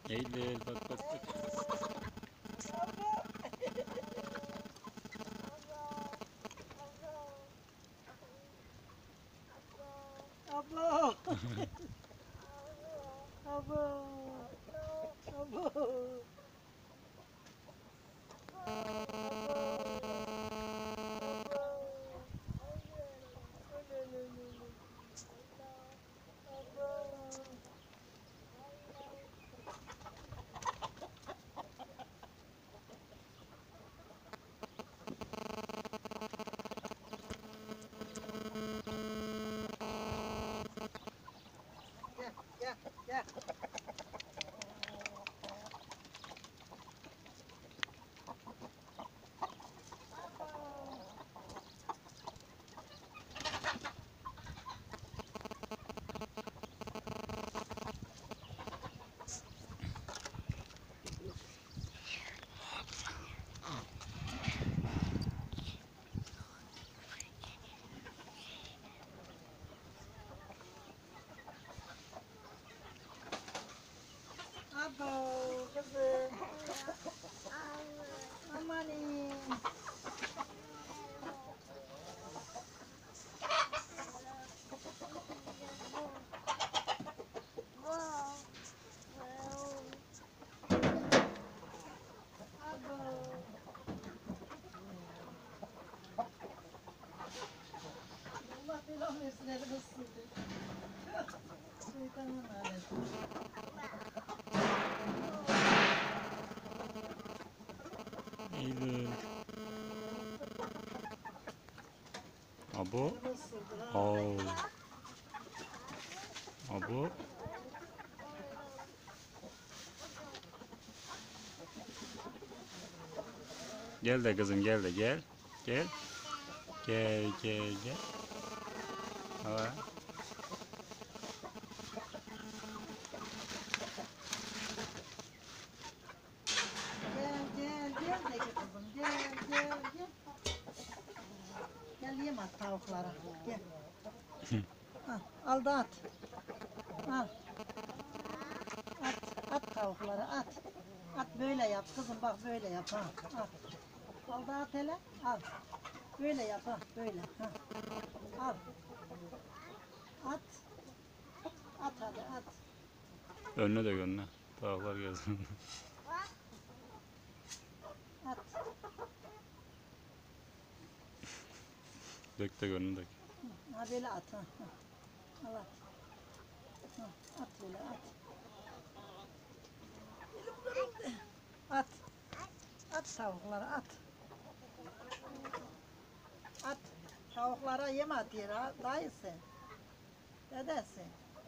Eylül bak bak bak. Abo. Abo. Abo. Gel, gel, gel. Abo kızım. Amanin. Abo. Allah belanı versin elini ısırdı. Şeytanın aleti. Eylül. Abo. Elini ısırdı ha. Oo. Abo. Gel de kızım gel de gel. Gel. Gel gel gel. Ha. Gel gel gel de gel kızım gel gel gel. Gel yeme tavukları gel. Al da at. Al. At tavukları at. At böyle yap kızım bak böyle yap ha. At. Al da at hele al. Böyle yap ha böyle ha. Al. At. At hadi at. Önüne de önüne. Tavuklar gelsin. At. Dök de önüne dök. Ha böyle at ha. Al at. Ha, at böyle at. At. At tavukları at. At. Tavuklara yem at yere ha. Dayısı. Dedesi.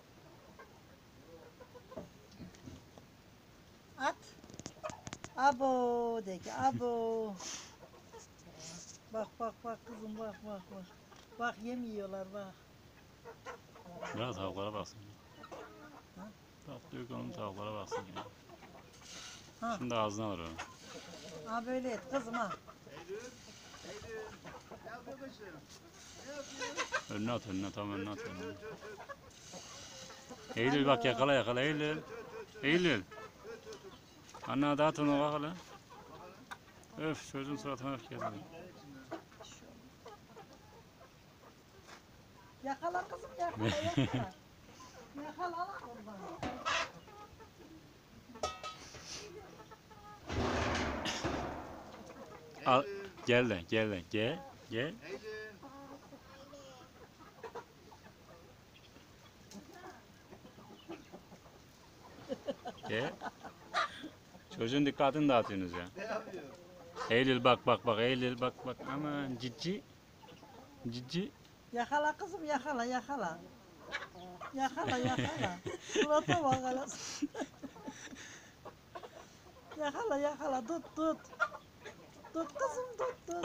At. Abo de ki abo. Bak bak bak kızım bak bak bak. Bak yem yiyorlar bak. Ya tavuklara baksın. Ha? Bak dök onun tavuklara baksın. Ya. Ha. Şimdi ağzına alır o. Ha böyle et kızım ha. Önüne at önüne tam önüne at. Önüne. Eylül bak yakala yakala Eylül. Eylül. Anne dağıt onu bak hele. Öf çocuğun suratına öf geldi. Yakala kızım yakala yakala. Yakala lan oradan. Al gel de gel de gel gel. Gel. Çocuğun dikkatini dağıtıyorsunuz ya. Eylül bak bak bak Eylül bak bak aman cici. Cici. Yakala kızım yakala yakala. Yakala yakala. Surata bak hele. Yakala yakala tut tut. Tut kızım tut tut.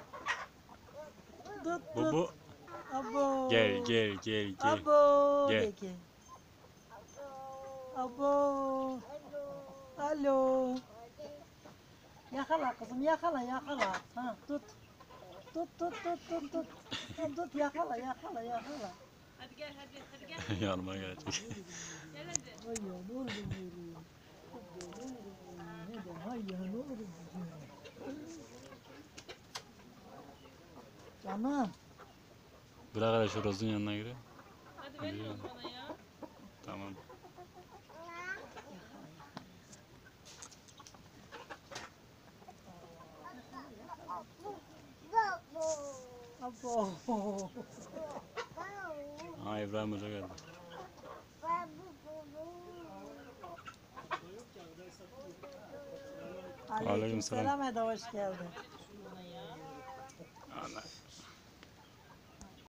Tut Bu tut. bu. Abo. Gel gel gel gel. Abo Gel. de ki. Abo. Alo. Yakala kızım yakala yakala. Ha tut. Tut tut tut tut tut. Ha, tut yakala yakala yakala. Hadi gel hadi gel. Yanıma gelecek. Gel hadi. Ay ya ne oldu böyle? Ne de hayırlı olur. Canım. Bırak hele şu rozun yanına göre. Hadi verin onu bana ya. Tamam. Abo. Ha İbrahim Hoca geldi. Aleykümselam Eda, hoş geldin.